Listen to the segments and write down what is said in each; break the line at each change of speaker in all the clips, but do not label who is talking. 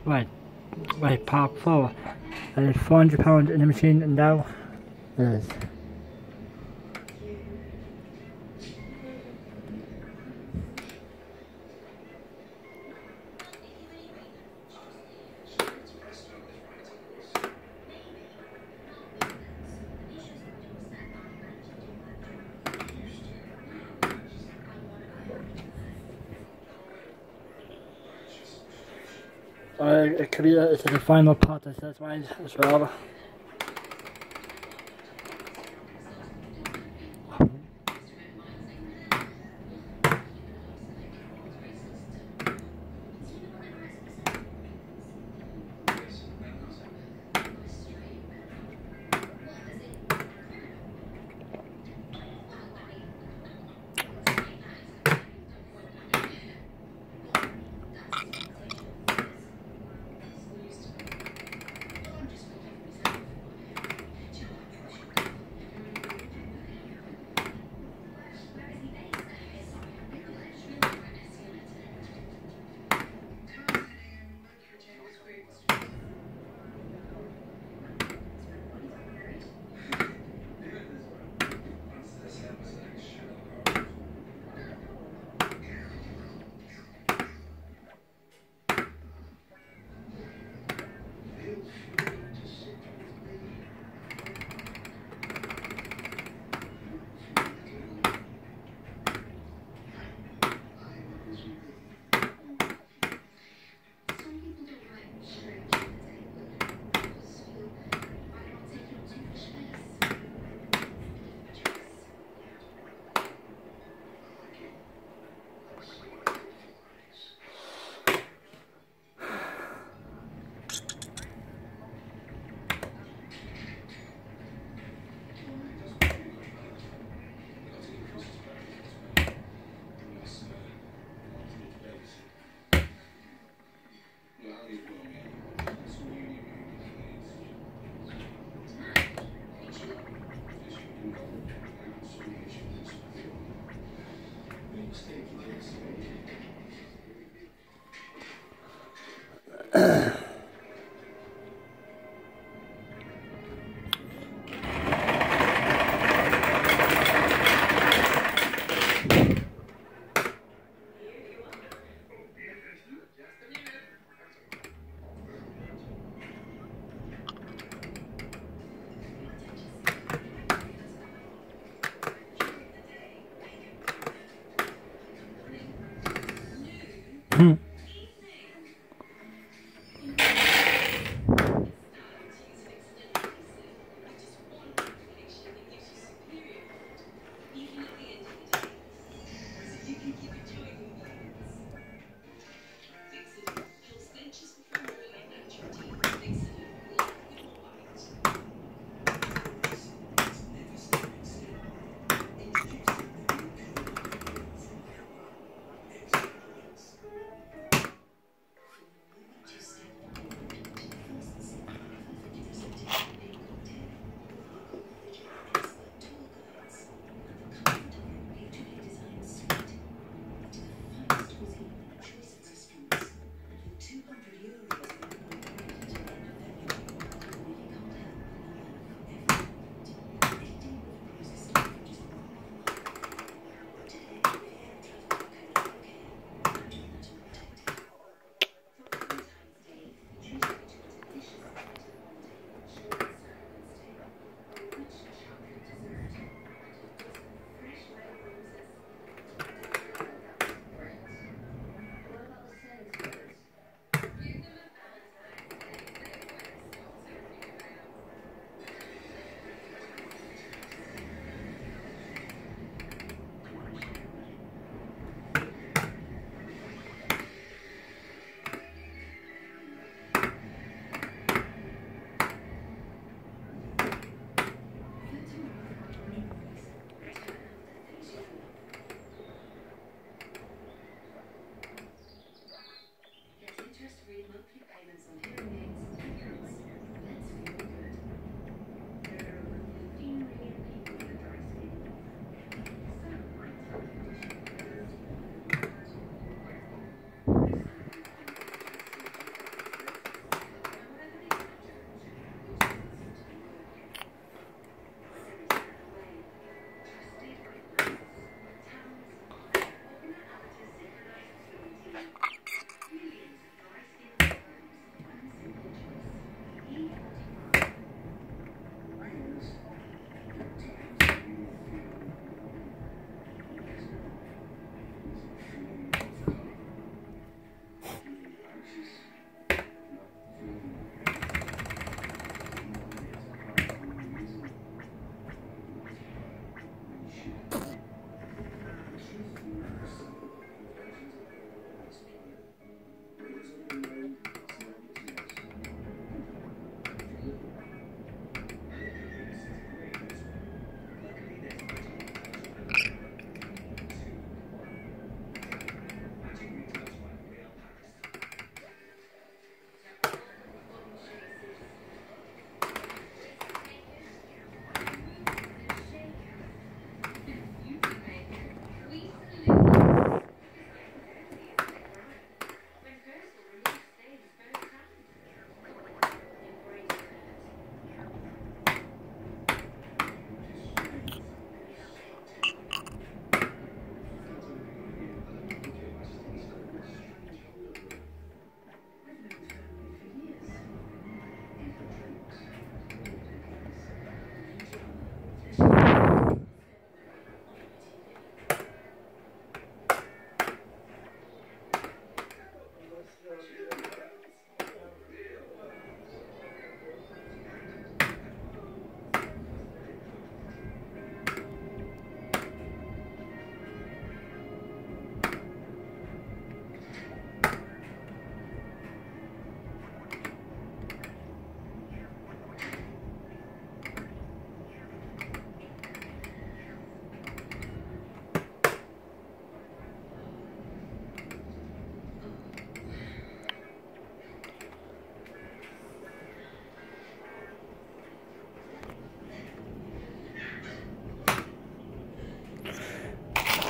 Right, part 4. I did 400 pounds in the machine and now it is. It could be it's the final part that says mine as well.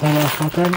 Follow something.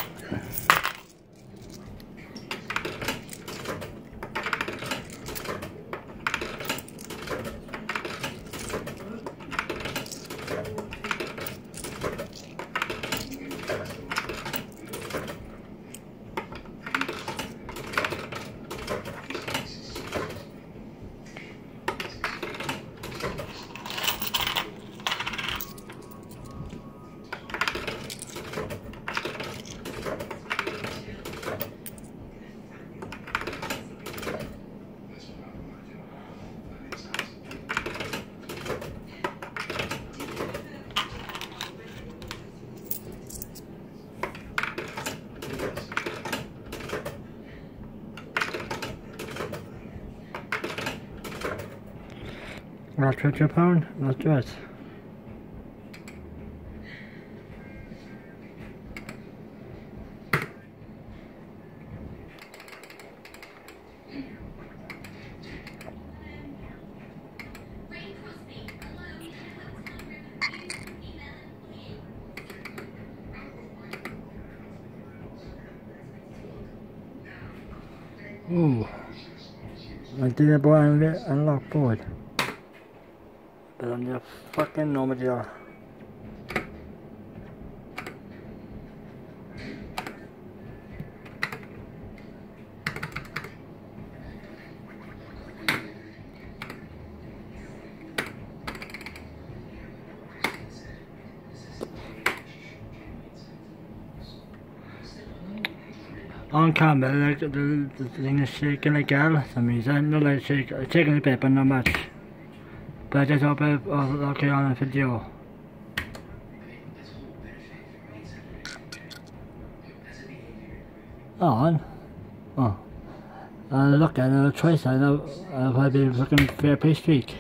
Last £50, let's do it. Ooh, I did a boy unlock board. But I'm just fucking normal deal. On camera, like the thing is shaking like hell for some reason. Not like shaking a bit, but not much. But I just hope it's okay on the video. On? Oh. Look at the choice, I know I'll probably be looking fair play streak.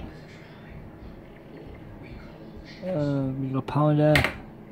We got pound there.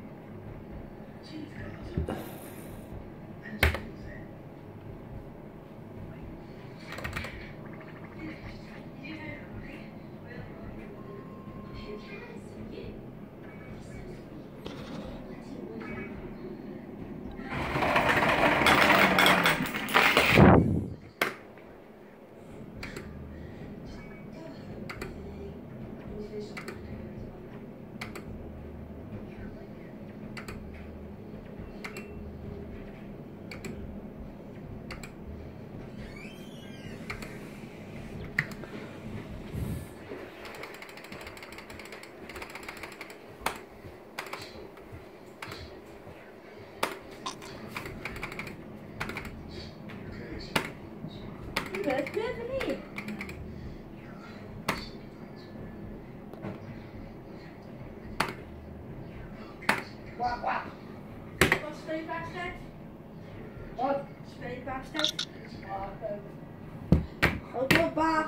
Good for me. What? Wat speelbackstedt? Wat? Speelbackstedt? Wat op baas?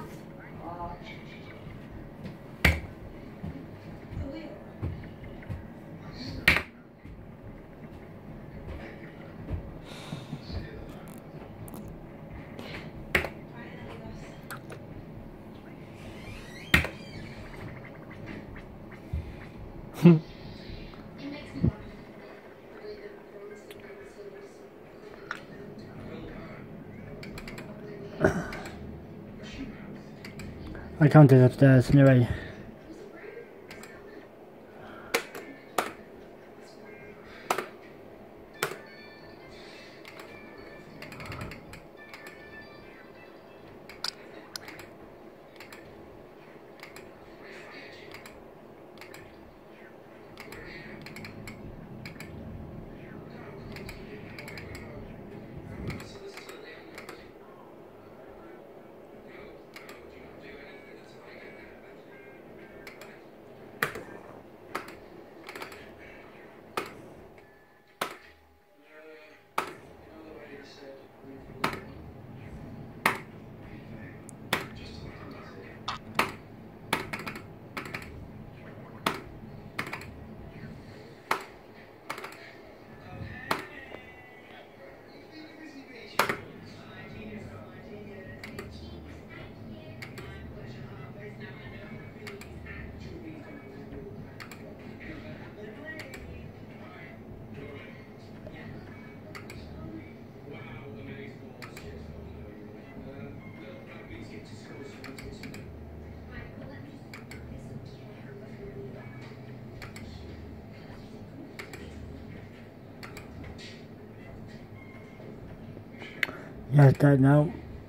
I counted upstairs anyway. Yes, that now.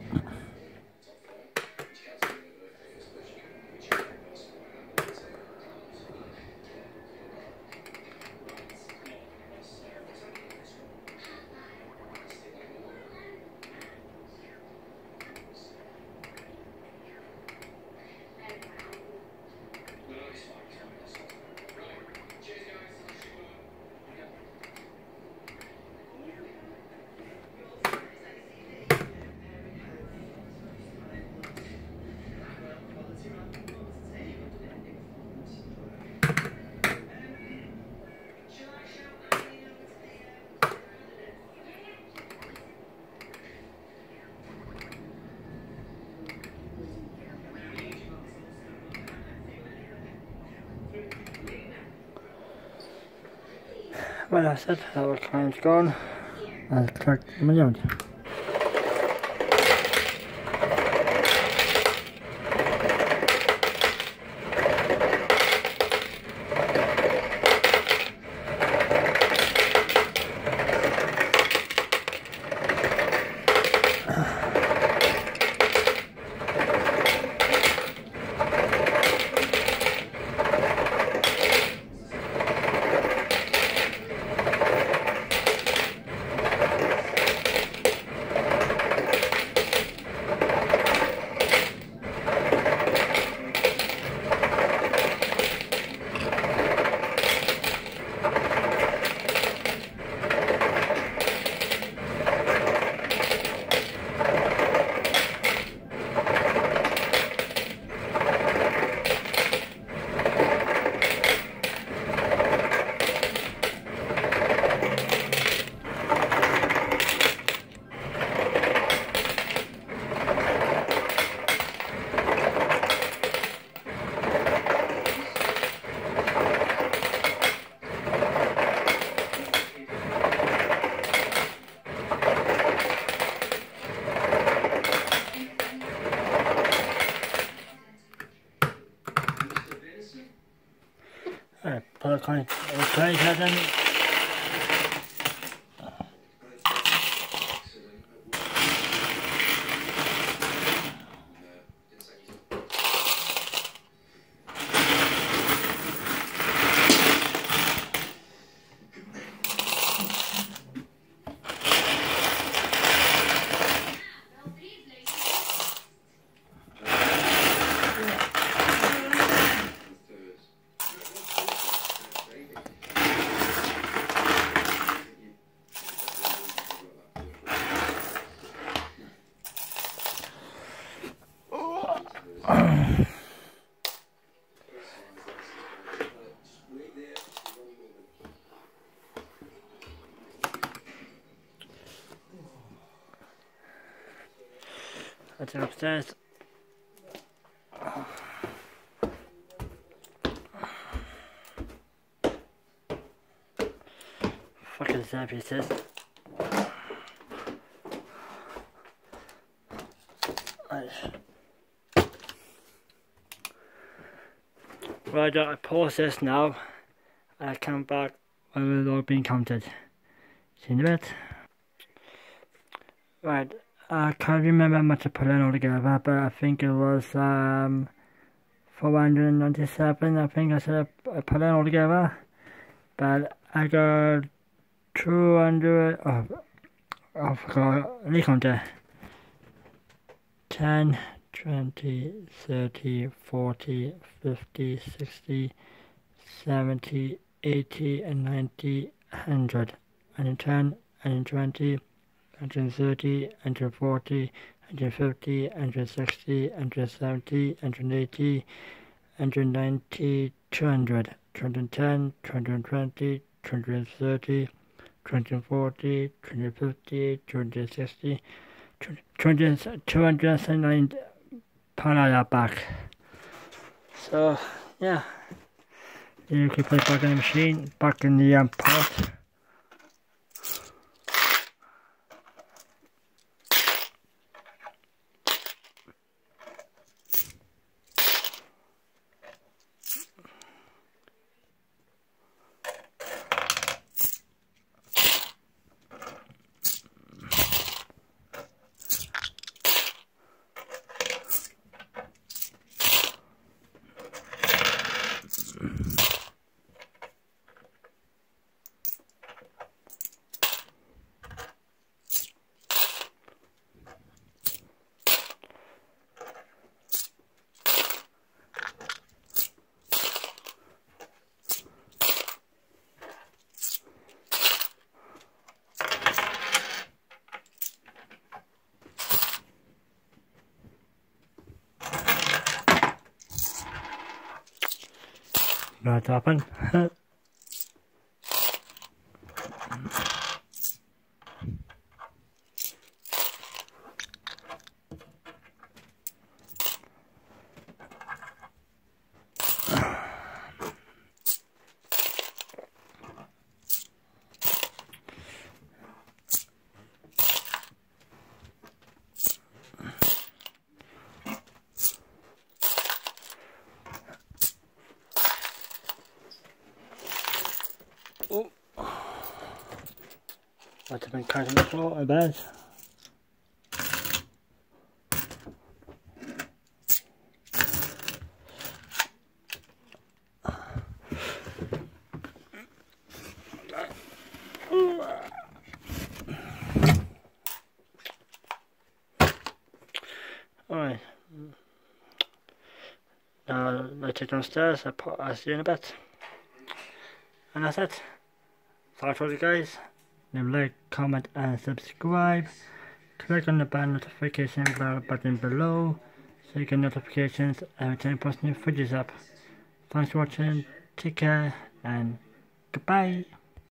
Well, that's it. Our client's gone. I'll collect the million. Put a coin. Okay, then. Let's go upstairs. Fucking sad pieces. Right, I pause this now. I come back when the log being counted. See you in a bit. Right, I can't remember how much I put in altogether, but I think it was 497. I think I said I put in altogether, but I got 200. Oh, I forgot. Let me count it. 10, 20, 30, 40, 50, 60, 70, 80, and 90, 100, 110, 120, 130, 140, 150, 160, 170, 180, 190, 200, 210, 220, 230, 240, 250, 260, 279 pound of that back. So yeah, you can put it back in the machine, back in the pot. What happened? Oh, might have been cutting the floor, I bet. Alright. Now let's take downstairs. I'll see you in a bit. And that's it. Sorry for you guys. Leave a like, comment and subscribe. Click on the bell notification bell button below so you get notifications every time I post new footage up. Thanks for watching, take care and goodbye.